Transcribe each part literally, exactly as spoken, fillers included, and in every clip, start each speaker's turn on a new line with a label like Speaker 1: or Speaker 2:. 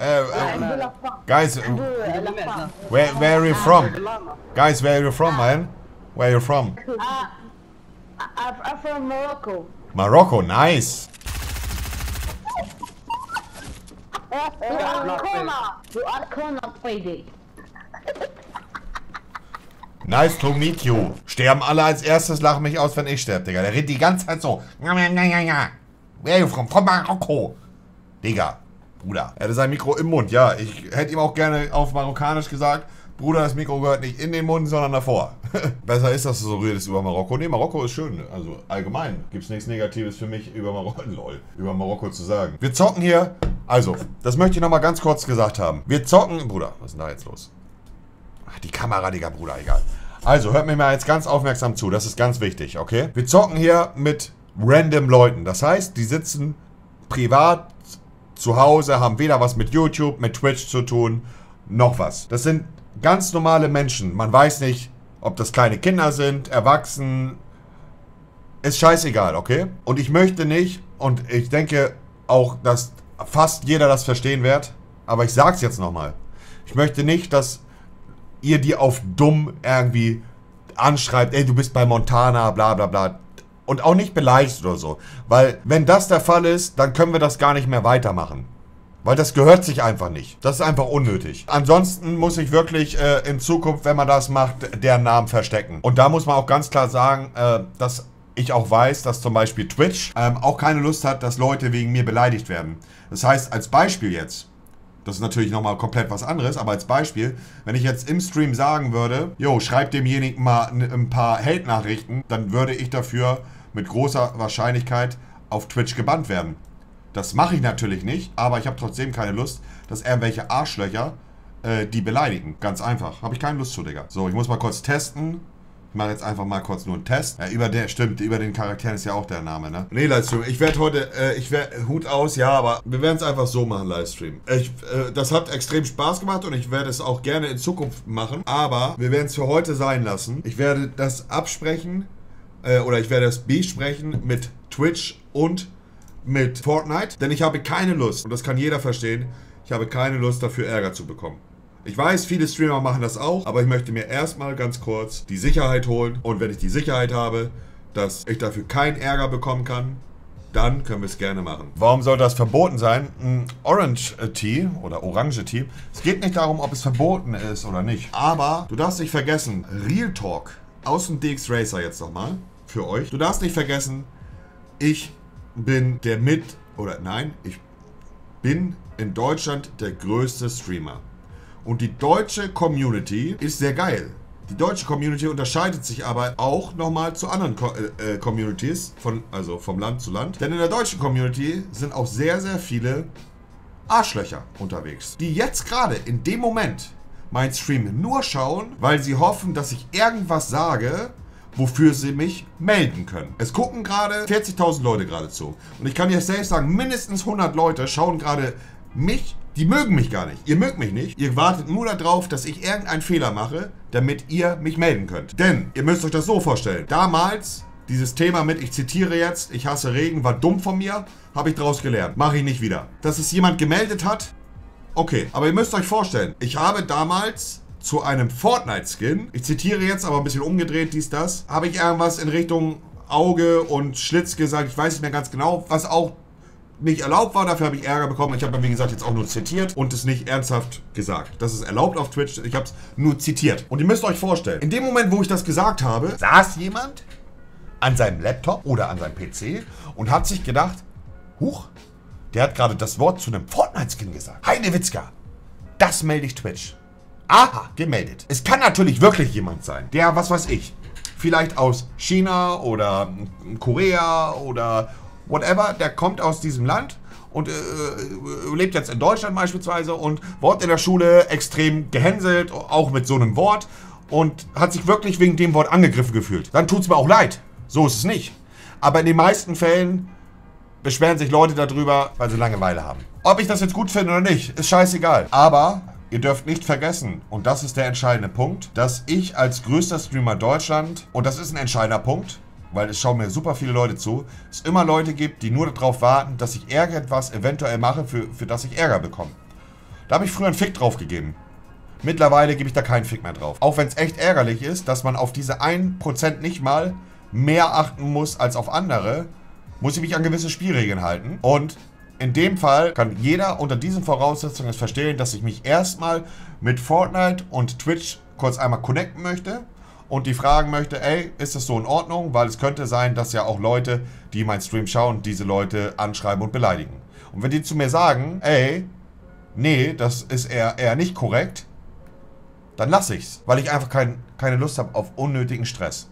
Speaker 1: uh, guys,
Speaker 2: Uh,
Speaker 1: where, where are you from? Guys, where are you from, man? Where are you from?
Speaker 2: I'm, I'm from Morocco.
Speaker 1: Morocco, nice.
Speaker 2: You are corner. You are corner, baby.
Speaker 1: Nice to meet you. Sterben alle als erstes, lachen mich aus, wenn ich sterbe, Digga. Der redet die ganze Zeit so. Where are you from? From Marokko. Digga, Bruder. Er hatte sein Mikro im Mund, ja. Ich hätte ihm auch gerne auf Marokkanisch gesagt, Bruder, das Mikro gehört nicht in den Mund, sondern davor. Besser ist, dass du so redest über Marokko. Nee, Marokko ist schön. Also allgemein gibt es nichts Negatives für mich über Marokko, lol, über Marokko zu sagen. Wir zocken hier, also, das möchte ich nochmal ganz kurz gesagt haben. Wir zocken, Bruder, was ist denn da jetzt los? Ach, die Kamera, Digga, Bruder, egal. Also, hört mir mal jetzt ganz aufmerksam zu, das ist ganz wichtig, okay? Wir zocken hier mit random Leuten. Das heißt, die sitzen privat zu Hause, haben weder was mit YouTube, mit Twitch zu tun, noch was. Das sind ganz normale Menschen. Man weiß nicht, ob das kleine Kinder sind, erwachsen. Ist scheißegal, okay? Und ich möchte nicht, und ich denke auch, dass fast jeder das verstehen wird, aber ich sag's jetzt nochmal. Ich möchte nicht, dass ihr die auf dumm irgendwie anschreibt, ey, du bist bei Montana, bla bla bla. Und auch nicht beleidigt oder so. Weil, wenn das der Fall ist, dann können wir das gar nicht mehr weitermachen. Weil das gehört sich einfach nicht. Das ist einfach unnötig. Ansonsten muss ich wirklich äh, in Zukunft, wenn man das macht, deren Namen verstecken. Und da muss man auch ganz klar sagen, äh, dass ich auch weiß, dass zum Beispiel Twitch ähm, auch keine Lust hat, dass Leute wegen mir beleidigt werden. Das heißt, als Beispiel jetzt, das ist natürlich nochmal komplett was anderes, aber als Beispiel, wenn ich jetzt im Stream sagen würde, jo, schreib demjenigen mal ein paar Hate-Nachrichten, dann würde ich dafür mit großer Wahrscheinlichkeit auf Twitch gebannt werden. Das mache ich natürlich nicht, aber ich habe trotzdem keine Lust, dass irgendwelche Arschlöcher äh, die beleidigen. Ganz einfach. Habe ich keine Lust zu, Digga. So, ich muss mal kurz testen. Ich mache jetzt einfach mal kurz nur einen Test. Ja, über der, stimmt, über den Charakteren ist ja auch der Name, ne? Nee, Livestream. Ich werde heute, äh, ich werde, Hut aus, ja, aber wir werden es einfach so machen, Livestream. Ich, äh, das hat extrem Spaß gemacht und ich werde es auch gerne in Zukunft machen, aber wir werden es für heute sein lassen. Ich werde das absprechen, äh, oder ich werde das besprechen mit Twitch und mit Fortnite, denn ich habe keine Lust, und das kann jeder verstehen, ich habe keine Lust dafür Ärger zu bekommen. Ich weiß, viele Streamer machen das auch, aber ich möchte mir erstmal ganz kurz die Sicherheit holen, und wenn ich die Sicherheit habe, dass ich dafür keinen Ärger bekommen kann, dann können wir es gerne machen. Warum soll das verboten sein? Ein Orange Tea oder Orange Tea, es geht nicht darum, ob es verboten ist oder nicht, aber du darfst nicht vergessen, Real Talk aus dem D X Racer jetzt nochmal für euch, du darfst nicht vergessen, ich bin der mit, oder nein, ich bin in Deutschland der größte Streamer. Und die deutsche Community ist sehr geil. Die deutsche Community unterscheidet sich aber auch nochmal zu anderen Co äh, Communities, von, also vom Land zu Land. Denn in der deutschen Community sind auch sehr, sehr viele Arschlöcher unterwegs, die jetzt gerade in dem Moment mein Stream nur schauen, weil sie hoffen, dass ich irgendwas sage, wofür sie mich melden können. Es gucken gerade vierzigtausend Leute gerade zu. Und ich kann dir selbst sagen, mindestens hundert Leute schauen gerade mich, die mögen mich gar nicht. Ihr mögt mich nicht. Ihr wartet nur darauf, dass ich irgendeinen Fehler mache, damit ihr mich melden könnt. Denn, ihr müsst euch das so vorstellen, damals, dieses Thema mit, ich zitiere jetzt, ich hasse Regen, war dumm von mir, habe ich daraus gelernt. Mache ich nicht wieder. Dass es jemand gemeldet hat, okay. Aber ihr müsst euch vorstellen, ich habe damals zu einem Fortnite-Skin, ich zitiere jetzt, aber ein bisschen umgedreht, dies, das, habe ich irgendwas in Richtung Auge und Schlitz gesagt, ich weiß nicht mehr ganz genau, was auch nicht erlaubt war, dafür habe ich Ärger bekommen. Ich habe dann, wie gesagt, jetzt auch nur zitiert und es nicht ernsthaft gesagt. Das ist erlaubt auf Twitch, ich habe es nur zitiert. Und ihr müsst euch vorstellen, in dem Moment, wo ich das gesagt habe, saß jemand an seinem Laptop oder an seinem P C und hat sich gedacht, huch, der hat gerade das Wort zu einem Fortnite-Skin gesagt. Heidewitzka, das melde ich Twitch. Aha, gemeldet. Es kann natürlich wirklich jemand sein, der, was weiß ich, vielleicht aus China oder Korea oder whatever, der kommt aus diesem Land und äh, lebt jetzt in Deutschland beispielsweise und wurde in der Schule extrem gehänselt, auch mit so einem Wort, und hat sich wirklich wegen dem Wort angegriffen gefühlt. Dann tut es mir auch leid. So ist es nicht. Aber in den meisten Fällen beschweren sich Leute darüber, weil sie Langeweile haben. Ob ich das jetzt gut finde oder nicht, ist scheißegal. Aber ihr dürft nicht vergessen, und das ist der entscheidende Punkt, dass ich als größter Streamer Deutschland, und das ist ein entscheidender Punkt, weil es schauen mir super viele Leute zu, es immer Leute gibt, die nur darauf warten, dass ich irgendetwas eventuell mache, für, für das ich Ärger bekomme. Da habe ich früher einen Fick drauf gegeben. Mittlerweile gebe ich da keinen Fick mehr drauf. Auch wenn es echt ärgerlich ist, dass man auf diese ein Prozent nicht mal mehr achten muss als auf andere, muss ich mich an gewisse Spielregeln halten. Und in dem Fall kann jeder unter diesen Voraussetzungen verstehen, dass ich mich erstmal mit Fortnite und Twitch kurz einmal connecten möchte und die fragen möchte, ey, ist das so in Ordnung? Weil es könnte sein, dass ja auch Leute, die meinen Stream schauen, diese Leute anschreiben und beleidigen. Und wenn die zu mir sagen, ey, nee, das ist eher, eher nicht korrekt, dann lasse ich's, weil ich einfach kein, keine Lust habe auf unnötigen Stress.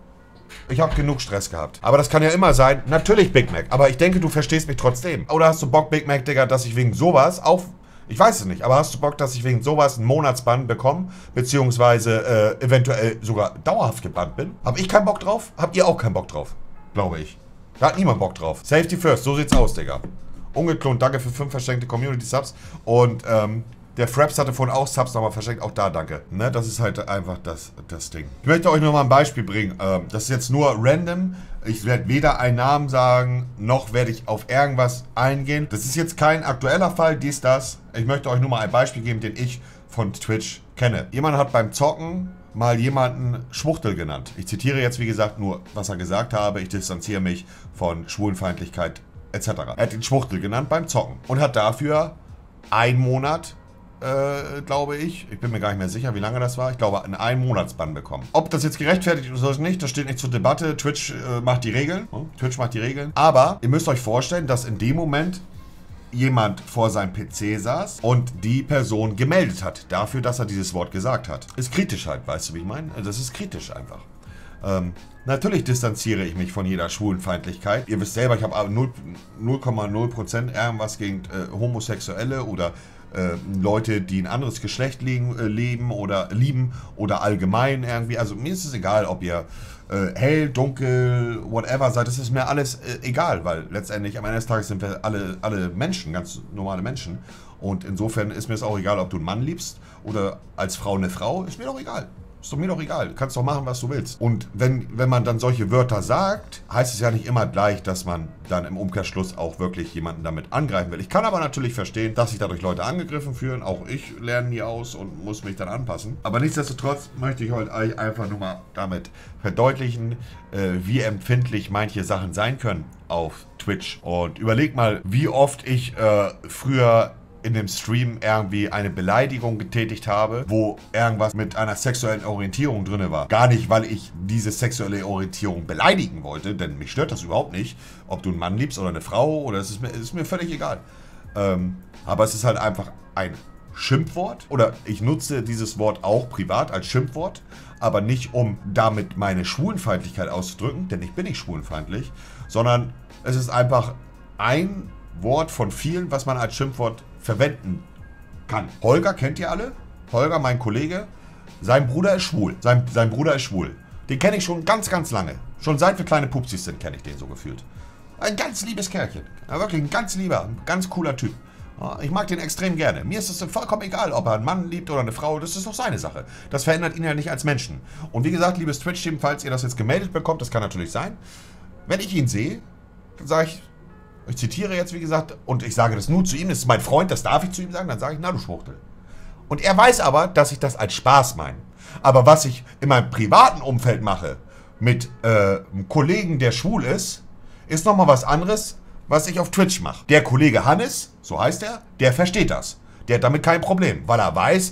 Speaker 1: Ich habe genug Stress gehabt. Aber das kann ja immer sein. Natürlich Big Mac, aber ich denke, du verstehst mich trotzdem. Oder hast du Bock, Big Mac, Digga, dass ich wegen sowas auch... Ich weiß es nicht, aber hast du Bock, dass ich wegen sowas einen Monatsbann bekomme, beziehungsweise äh, eventuell sogar dauerhaft gebannt bin? Hab ich keinen Bock drauf? Habt ihr auch keinen Bock drauf? Glaube ich. Da hat niemand Bock drauf. Safety first, so sieht's aus, Digga. Ungeklont, danke für fünf verschenkte Community-Subs. Und ähm, der Fraps hatte vorhin auch Subs nochmal verschenkt, auch da danke. Ne, das ist halt einfach das, das Ding. Ich möchte euch nur mal ein Beispiel bringen. Ähm, das ist jetzt nur random. Ich werde weder einen Namen sagen, noch werde ich auf irgendwas eingehen. Das ist jetzt kein aktueller Fall, dies, das. Ich möchte euch nur mal ein Beispiel geben, den ich von Twitch kenne. Jemand hat beim Zocken mal jemanden Schwuchtel genannt. Ich zitiere jetzt, wie gesagt, nur, was er gesagt habe. Ich distanziere mich von Schwulenfeindlichkeit et cetera. Er hat ihn Schwuchtel genannt beim Zocken und hat dafür einen Monat, äh, glaube ich, ich bin mir gar nicht mehr sicher, wie lange das war, ich glaube, einen einen Monatsbann bekommen. Ob das jetzt gerechtfertigt ist oder nicht, das steht nicht zur Debatte. Twitch äh, macht die Regeln. Hm? Twitch macht die Regeln. Aber ihr müsst euch vorstellen, dass in dem Moment jemand vor seinem P C saß und die Person gemeldet hat, dafür, dass er dieses Wort gesagt hat. Ist kritisch halt, weißt du, wie ich meine? Das ist kritisch einfach. Ähm, natürlich distanziere ich mich von jeder Schwulenfeindlichkeit. Ihr wisst selber, ich habe null Komma null Prozent irgendwas gegen äh, Homosexuelle oder äh, Leute, die ein anderes Geschlecht liegen, äh, leben oder lieben oder allgemein irgendwie. Also mir ist es egal, ob ihr äh, hell, dunkel, whatever seid. Das ist mir alles äh, egal, weil letztendlich am Ende des Tages sind wir alle, alle Menschen, ganz normale Menschen. Und insofern ist mir es auch egal, ob du einen Mann liebst oder als Frau eine Frau. Ist mir doch egal. Ist doch mir doch egal. Du kannst doch machen, was du willst. Und wenn, wenn man dann solche Wörter sagt, heißt es ja nicht immer gleich, dass man dann im Umkehrschluss auch wirklich jemanden damit angreifen will. Ich kann aber natürlich verstehen, dass sich dadurch Leute angegriffen fühlen. Auch ich lerne nie aus und muss mich dann anpassen. Aber nichtsdestotrotz möchte ich heute euch einfach nur mal damit verdeutlichen, äh, wie empfindlich manche Sachen sein können auf Twitch. Und überleg mal, wie oft ich äh, früher in dem Stream irgendwie eine Beleidigung getätigt habe, wo irgendwas mit einer sexuellen Orientierung drin war. Gar nicht, weil ich diese sexuelle Orientierung beleidigen wollte, denn mich stört das überhaupt nicht, ob du einen Mann liebst oder eine Frau, oder es ist mir, ist mir völlig egal. Ähm, aber es ist halt einfach ein Schimpfwort, oder ich nutze dieses Wort auch privat als Schimpfwort, aber nicht, um damit meine Schwulenfeindlichkeit auszudrücken, denn ich bin nicht schwulenfeindlich, sondern es ist einfach ein Wort von vielen, was man als Schimpfwort verwenden kann. Holger kennt ihr alle? Holger, mein Kollege. Sein Bruder ist schwul. Sein, sein Bruder ist schwul. Den kenne ich schon ganz, ganz lange. Schon seit wir kleine Pupsis sind, kenne ich den so gefühlt. Ein ganz liebes Kerlchen. Ja, wirklich ein ganz lieber, ein ganz cooler Typ. Ja, ich mag den extrem gerne. Mir ist es vollkommen egal, ob er einen Mann liebt oder eine Frau. Das ist doch seine Sache. Das verändert ihn ja nicht als Menschen. Und wie gesagt, liebes Twitch-Team, falls ihr das jetzt gemeldet bekommt, das kann natürlich sein. Wenn ich ihn sehe, dann sage ich, ich zitiere jetzt, wie gesagt, und ich sage das nur zu ihm, das ist mein Freund, das darf ich zu ihm sagen, dann sage ich, na du Schwuchtel. Und er weiß aber, dass ich das als Spaß meine. Aber was ich in meinem privaten Umfeld mache, mit äh, einem Kollegen, der schwul ist, ist nochmal was anderes, was ich auf Twitch mache. Der Kollege Hannes, so heißt er, der versteht das. Der hat damit kein Problem, weil er weiß,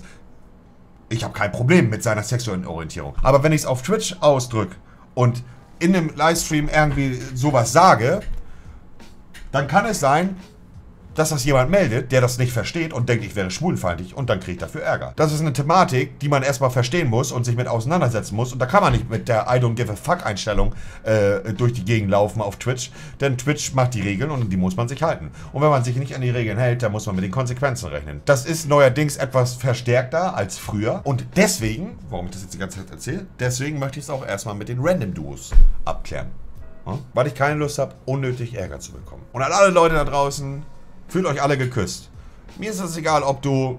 Speaker 1: ich habe kein Problem mit seiner sexuellen Orientierung. Aber wenn ich es auf Twitch ausdrücke und in einem Livestream irgendwie sowas sage, dann kann es sein, dass das jemand meldet, der das nicht versteht und denkt, ich wäre schwulenfeindlich, und dann kriege ich dafür Ärger. Das ist eine Thematik, die man erstmal verstehen muss und sich mit auseinandersetzen muss, und da kann man nicht mit der I don't give a fuck Einstellung äh, durch die Gegend laufen auf Twitch, denn Twitch macht die Regeln und die muss man sich halten. Und wenn man sich nicht an die Regeln hält, dann muss man mit den Konsequenzen rechnen. Das ist neuerdings etwas verstärkter als früher, und deswegen, warum ich das jetzt die ganze Zeit erzähle, deswegen möchte ich es auch erstmal mit den Random Duos abklären. Ja? Weil ich keine Lust habe, unnötig Ärger zu bekommen. Und an alle Leute da draußen, fühlt euch alle geküsst. Mir ist es egal, ob du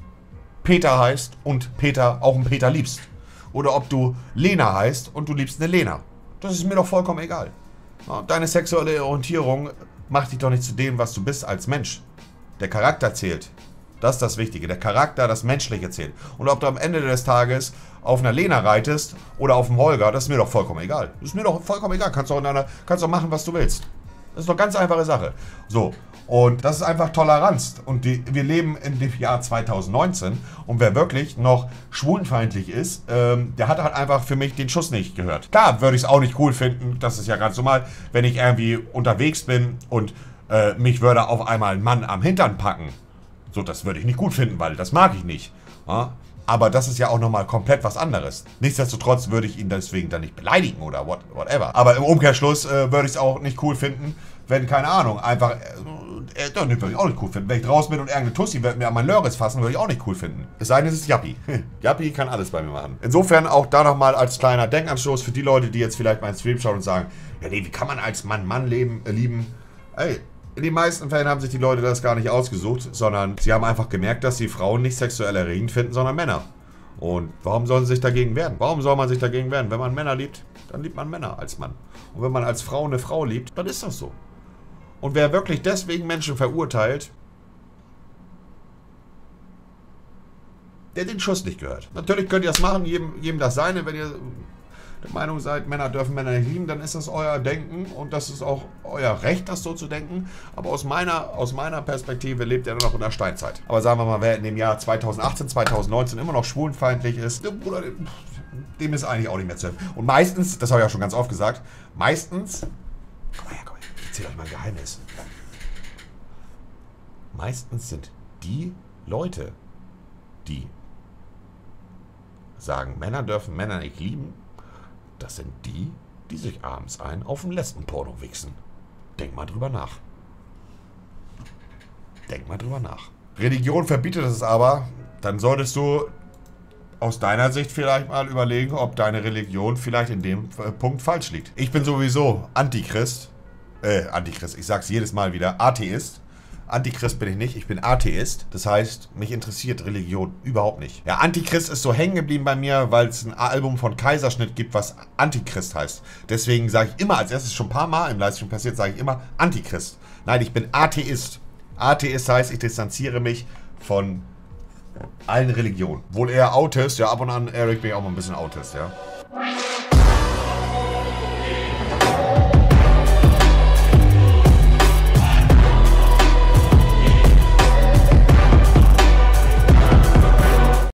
Speaker 1: Peter heißt und Peter auch einen Peter liebst. Oder ob du Lena heißt und du liebst eine Lena. Das ist mir doch vollkommen egal. Ja, deine sexuelle Orientierung macht dich doch nicht zu dem, was du bist als Mensch. Der Charakter zählt. Das ist das Wichtige. Der Charakter, das Menschliche zählt. Und ob du am Ende des Tages auf einer Lena reitest oder auf dem Holger, das ist mir doch vollkommen egal. Das ist mir doch vollkommen egal. Kannst du auch, einer, kannst auch machen, was du willst. Das ist doch eine ganz einfache Sache. So. Und das ist einfach Toleranz. Und die, wir leben in dem Jahr zweitausendneunzehn. Und wer wirklich noch schwulenfeindlich ist, ähm, der hat halt einfach für mich den Schuss nicht gehört. Klar würde ich es auch nicht cool finden. Das ist ja ganz normal, wenn ich irgendwie unterwegs bin und äh, mich würde auf einmal ein Mann am Hintern packen. So, das würde ich nicht gut finden, weil das mag ich nicht. Ja? Aber das ist ja auch nochmal komplett was anderes. Nichtsdestotrotz würde ich ihn deswegen dann nicht beleidigen oder what, whatever. Aber im Umkehrschluss äh, würde ich es auch nicht cool finden, wenn, keine Ahnung, einfach... Äh, äh, dann würde ich auch nicht cool finden. Wenn ich draußen bin und irgendeine Tussi wird mir an mein Lörres fassen, würde ich auch nicht cool finden. Es sei denn, es ist Jappi. Jappi kann alles bei mir machen. Insofern auch da nochmal als kleiner Denkanstoß für die Leute, die jetzt vielleicht meinen Stream schauen und sagen, ja nee, wie kann man als Mann Mann leben, äh, lieben? Ey, in den meisten Fällen haben sich die Leute das gar nicht ausgesucht, sondern sie haben einfach gemerkt, dass sie Frauen nicht sexuell erregend finden, sondern Männer. Und warum sollen sie sich dagegen wehren? Warum soll man sich dagegen wehren? Wenn man Männer liebt, dann liebt man Männer als Mann. Und wenn man als Frau eine Frau liebt, dann ist das so. Und wer wirklich deswegen Menschen verurteilt, der den Schuss nicht gehört. Natürlich könnt ihr das machen, jedem, jedem das seine. Wenn ihr der Meinung seid, Männer dürfen Männer nicht lieben, dann ist das euer Denken und das ist auch euer Recht, das so zu denken. Aber aus meiner, aus meiner Perspektive lebt ihr noch in der Steinzeit. Aber sagen wir mal, wer in dem Jahr zweitausendachtzehn, zweitausendneunzehn immer noch schwulenfeindlich ist, der Bruder, dem ist eigentlich auch nicht mehr zu helfen. Und meistens, das habe ich auch schon ganz oft gesagt, meistens, komm mal her, komm mal her, ich erzähle euch mal ein Geheimnis. Meistens sind die Leute, die sagen, Männer dürfen Männer nicht lieben, das sind die, die sich abends ein auf den Lesbenporno wichsen. Denk mal drüber nach. Denk mal drüber nach. Religion verbietet es aber, dann solltest du aus deiner Sicht vielleicht mal überlegen, ob deine Religion vielleicht in dem Punkt falsch liegt. Ich bin sowieso Antichrist. Äh, Antichrist, ich sag's jedes Mal wieder, Atheist. Antichrist bin ich nicht, ich bin Atheist. Das heißt, mich interessiert Religion überhaupt nicht. Ja, Antichrist ist so hängen geblieben bei mir, weil es ein Album von Kaiserschnitt gibt, was Antichrist heißt. Deswegen sage ich immer, als erstes schon ein paar Mal im Livestream passiert, sage ich immer Antichrist. Nein, ich bin Atheist. Atheist heißt, ich distanziere mich von allen Religionen. Wohl eher Autist, ja, ab und an, Eric, bin ich auch mal ein bisschen Autist, ja.